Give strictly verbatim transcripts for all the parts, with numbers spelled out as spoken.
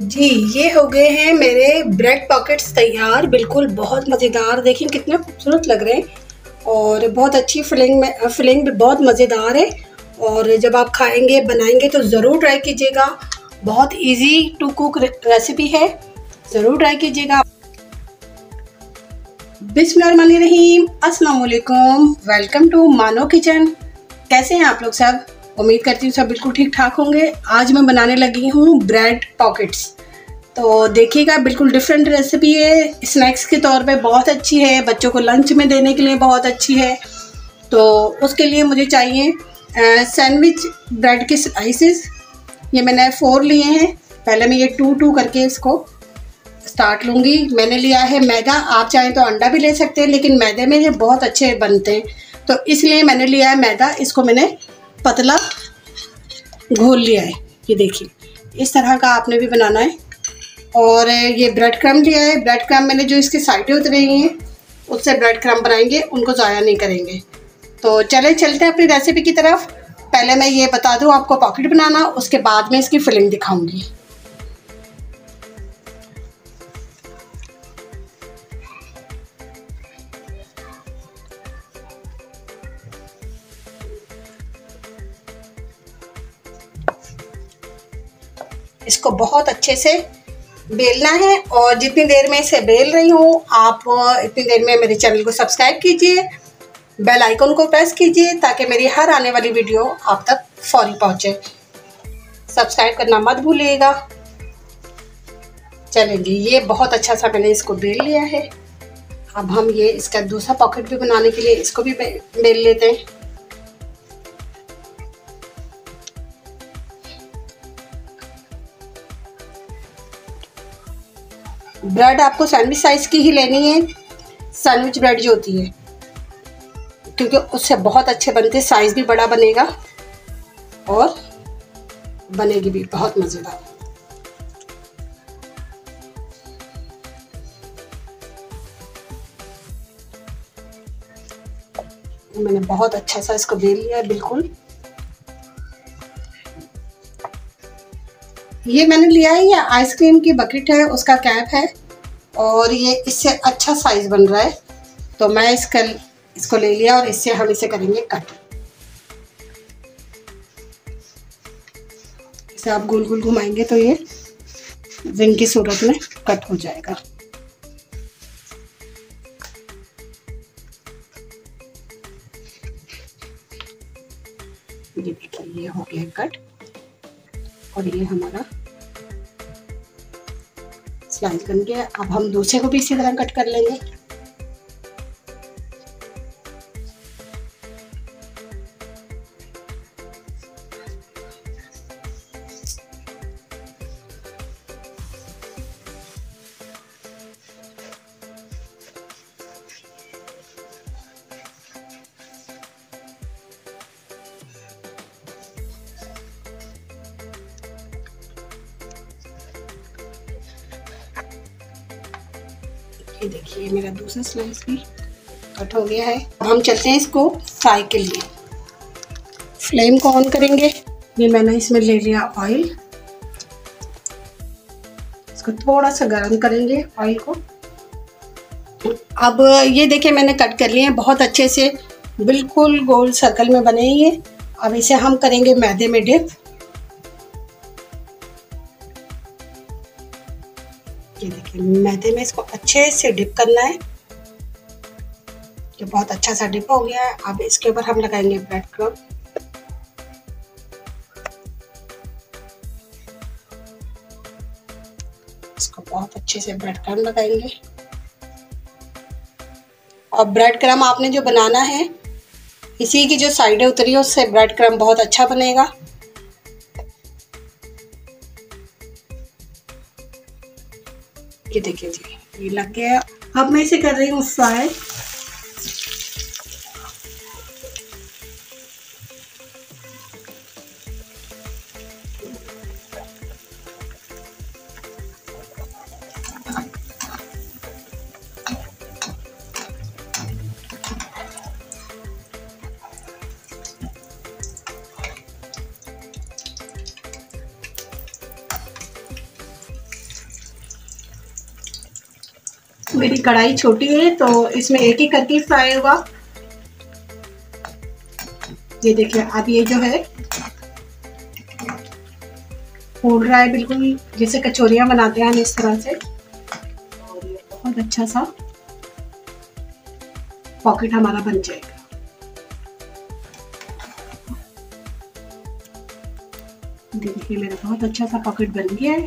जी, ये हो गए हैं मेरे ब्रेड पॉकेट्स तैयार। बिल्कुल बहुत मज़ेदार, देखिए कितने खूबसूरत लग रहे हैं और बहुत अच्छी फिलिंग में फिलिंग भी बहुत मज़ेदार है। और जब आप खाएंगे बनाएंगे तो ज़रूर ट्राई कीजिएगा। बहुत इजी टू कुक रेसिपी है, ज़रूर ट्राई कीजिएगा। बिस्मिल्लाहिर्रहमानिर्रहीम, अस्सलाम वालेकुम, वेलकम टू मानो किचन। कैसे हैं आप लोग सब? उम्मीद करती हूँ सब बिल्कुल ठीक ठाक होंगे। आज मैं बनाने लगी हूँ ब्रेड पॉकेट्स। तो देखिएगा, बिल्कुल डिफरेंट रेसिपी है, स्नैक्स के तौर पे बहुत अच्छी है, बच्चों को लंच में देने के लिए बहुत अच्छी है। तो उसके लिए मुझे चाहिए सैंडविच ब्रेड के स्लाइसेस। ये मैंने फोर लिए हैं। पहले मैं ये टू टू करके इसको स्टार्ट लूँगी। मैंने लिया है मैदा, आप चाहें तो अंडा भी ले सकते हैं, लेकिन मैदे में ये बहुत अच्छे बनते हैं तो इसलिए मैंने लिया है मैदा। इसको मैंने पतला घोल लिया है। ये देखिए, इस तरह का आपने भी बनाना है। और ये ब्रेड क्रम लिया है। ब्रेड क्रम मैंने जो इसकी साइडें उतरी हैं उससे ब्रेड क्रम बनाएंगे, उनको ज़ाया नहीं करेंगे। तो चले चलते हैं अपनी रेसिपी की तरफ। पहले मैं ये बता दूँ आपको पॉकेट बनाना, उसके बाद में इसकी फिलिंग दिखाऊंगी। इसको बहुत अच्छे से बेलना है और जितनी देर में इसे बेल रही हूँ आप इतनी देर में मेरे चैनल को सब्सक्राइब कीजिए, बेल आइकन को प्रेस कीजिए ताकि मेरी हर आने वाली वीडियो आप तक फौरी पहुँचे। सब्सक्राइब करना मत भूलिएगा। चलेंगे, ये बहुत अच्छा सा मैंने इसको बेल लिया है। अब हम ये इसका दूसरा पॉकेट भी बनाने के लिए इसको भी बेल लेते हैं। ब्रेड आपको सैंडविच साइज़ की ही लेनी है, सैंडविच ब्रेड जो होती है, क्योंकि उससे बहुत अच्छे बनते हैं। साइज़ भी बड़ा बनेगा और बनेगी भी बहुत मज़ेदार। मैंने बहुत अच्छा सा इसको बेल लिया है। बिल्कुल ये मैंने लिया है, ये आइसक्रीम की बकेट है, उसका कैप है और ये इससे अच्छा साइज बन रहा है तो मैं इसका इसको ले लिया और इससे हम इसे करेंगे कट। इसे आप गोल गोल घुमाएंगे तो ये रिंग की सूरत में कट हो जाएगा। ये देखिए, ये हो गया कट और ये हमारा स्लाइस बन गया। अब हम दूसरे को भी इसी तरह कट कर लेंगे। ये देखिए, मेरा दूसरा स्लाइस भी कट हो गया है। अब हम चलते हैं इसको फ्राई के लिए। फ्लेम को ऑन करेंगे। ये मैंने इसमें ले लिया ऑयल। इसको थोड़ा सा गर्म करेंगे ऑयल को। अब ये देखिए, मैंने कट कर लिए हैं बहुत अच्छे से, बिल्कुल गोल सर्कल में बने ये। अब इसे हम करेंगे मैदे में डिप। ये देखिए, मैदे में इसको अच्छे से डिप करना है। ये बहुत अच्छा सा डिप हो गया है। अब इसके ऊपर हम लगाएंगे ब्रेड क्रम्ब। इसको बहुत अच्छे से ब्रेड क्रम्ब लगाएंगे। और ब्रेड क्रम्ब आपने जो बनाना है, इसी की जो साइडें उतरी है उससे ब्रेड क्रम्ब बहुत अच्छा बनेगा। ये देखिए जी, ये लग गया। अब मैं इसे कर रही हूँ फ्राई। मेरी कढ़ाई छोटी है तो इसमें एक एक करके फ्राई होगा। ये देखिए अब ये जो है फूल रहा है, बिल्कुल जैसे कचौरियाँ बनाते हैं इस तरह से। और ये बहुत अच्छा सा पॉकेट हमारा बन जाएगा। देखिए मेरा बहुत अच्छा सा पॉकेट बन गया है।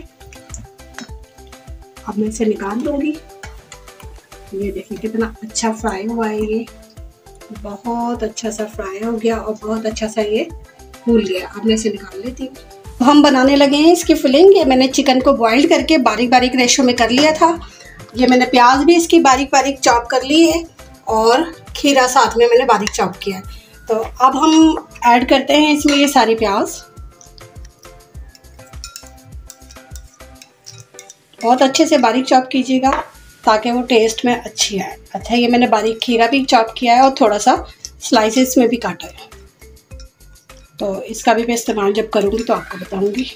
अब मैं इसे निकाल लूंगी। ये देखिए कितना अच्छा फ्राई हुआ है, ये बहुत अच्छा सा फ्राई हो गया और बहुत अच्छा सा ये फूल गया। अब मैं इसे निकाल लेती हूँ। हम बनाने लगे हैं इसकी फिलिंग। ये मैंने चिकन को बॉईल करके बारीक बारीक रेशो में कर लिया था। ये मैंने प्याज भी इसकी बारीक बारीक चॉप कर ली है और खीरा साथ में मैंने बारीक चॉप किया है। तो अब हम ऐड करते हैं इसमें ये सारी प्याज। बहुत अच्छे से बारीक चॉप कीजिएगा ताकि वो टेस्ट में अच्छी आए। अच्छा ये मैंने बारीक खीरा भी चॉप किया है और थोड़ा सा स्लाइसेस में भी काटा है, तो इसका भी मैं इस्तेमाल जब करूँगी तो आपको बताऊँगी।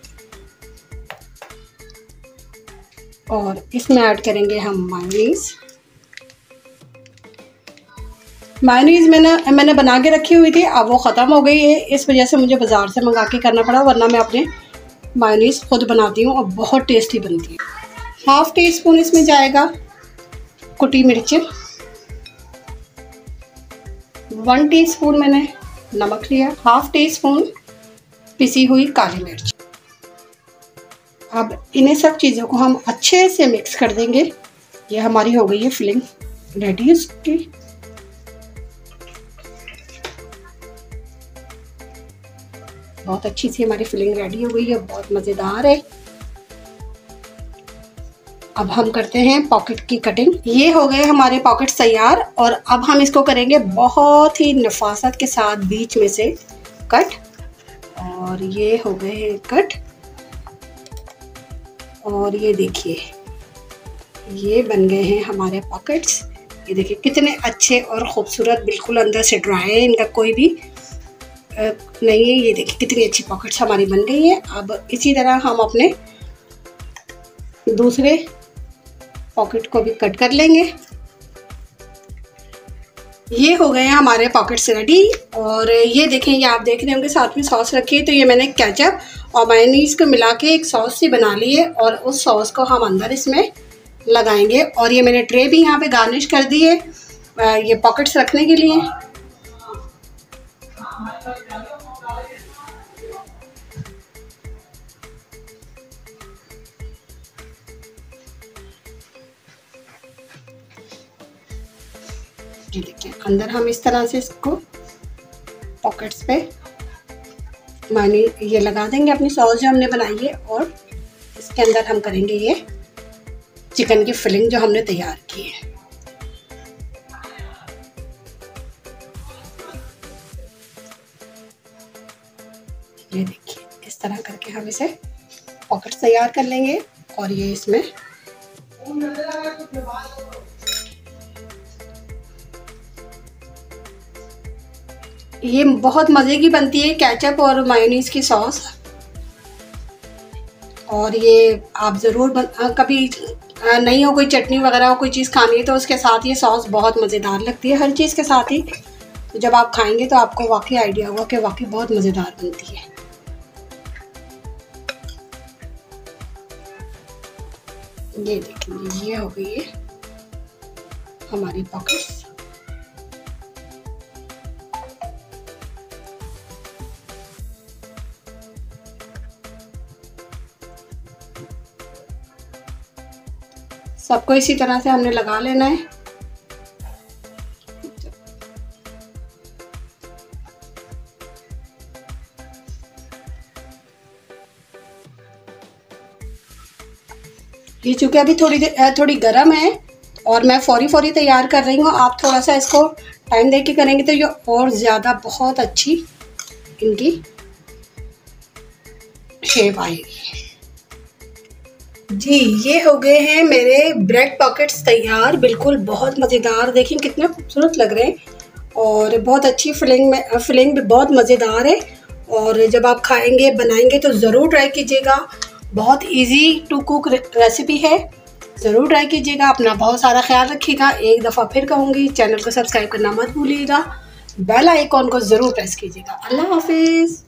और इसमें ऐड करेंगे हम मायोनीज़। मायोनीज़ मैंने मैंने बना के रखी हुई थी, अब वो ख़त्म हो गई है, इस वजह से मुझे बाज़ार से मंगा के करना पड़ा, वरना मैं अपने मायोनीज़ खुद बनाती हूँ और बहुत टेस्टी बनती है। हाफ टी स्पून इसमें जाएगा कुटी मिर्च, वन टीस्पून मैंने नमक लिया, हाफ टी स्पून पिसी हुई काली मिर्च। अब इन्हें सब चीज़ों को हम अच्छे से मिक्स कर देंगे। ये हमारी हो गई है फिलिंग रेडी इसकी। बहुत अच्छी सी हमारी फिलिंग रेडी हो गई है, बहुत मज़ेदार है। अब हम करते हैं पॉकेट की कटिंग। ये हो गए हमारे पॉकेट तैयार और अब हम इसको करेंगे बहुत ही नफासत के साथ बीच में से कट। और ये हो गए हैं कट। और ये देखिए ये बन गए हैं हमारे पॉकेट्स। ये देखिए कितने अच्छे और ख़ूबसूरत, बिल्कुल अंदर से ड्राई है, इनका कोई भी नहीं है। ये देखिए कितनी अच्छी पॉकेट्स हमारी बन गई है। अब इसी तरह हम अपने दूसरे पॉकेट को भी कट कर लेंगे। ये हो गए हैं हमारे पॉकेट्स रेडी। और ये देखें, ये आप देख रहे होंगे साथ में सॉस रखी है, तो ये मैंने केचप और मायोनीज़ को मिला के एक सॉस सी बना ली है और उस सॉस को हम अंदर इसमें लगाएंगे। और ये मैंने ट्रे भी यहाँ पे गार्निश कर दी है ये पॉकेट्स रखने के लिए। ये देखिए अंदर हम इस तरह से इसको पॉकेट्स पे मानी ये लगा देंगे अपनी सॉस जो हमने बनाई है। और इसके अंदर हम करेंगे ये चिकन की फिलिंग जो हमने तैयार की है। ये देखिए इस तरह करके हम इसे पॉकेट्स तैयार कर लेंगे। और ये इसमें ये बहुत मज़े की बनती है केचप और मायोनीज़ की सॉस। और ये आप ज़रूर बन, कभी नहीं हो कोई चटनी वगैरह हो कोई चीज़ खानी है तो उसके साथ ये सॉस बहुत मज़ेदार लगती है, हर चीज़ के साथ ही। तो जब आप खाएंगे तो आपको वाकई आइडिया होगा कि वाकई बहुत मज़ेदार बनती है। ये देखिए ये हो गई है हमारी पॉकेट्स। सबको इसी तरह से हमने लगा लेना है। ये चूँकि अभी थोड़ी थोड़ी गर्म है और मैं फौरी फौरी तैयार कर रही हूँ, आप थोड़ा सा इसको टाइम दे के करेंगे तो ये और ज़्यादा बहुत अच्छी इनकी शेप आएगी। जी ये हो गए हैं मेरे ब्रेड पॉकेट्स तैयार, बिल्कुल बहुत मज़ेदार। देखिए कितने खूबसूरत लग रहे हैं और बहुत अच्छी फिलिंग में फिलिंग भी बहुत मज़ेदार है। और जब आप खाएंगे बनाएंगे तो ज़रूर ट्राई कीजिएगा। बहुत इजी टू कुक रेसिपी है ज़रूर ट्राई कीजिएगा। अपना बहुत सारा ख्याल रखिएगा। एक दफ़ा फिर कहूँगी, चैनल को सब्सक्राइब करना मत भूलिएगा। बेल आइकॉन को ज़रूर प्रेस कीजिएगा। अल्लाह हाफिज़।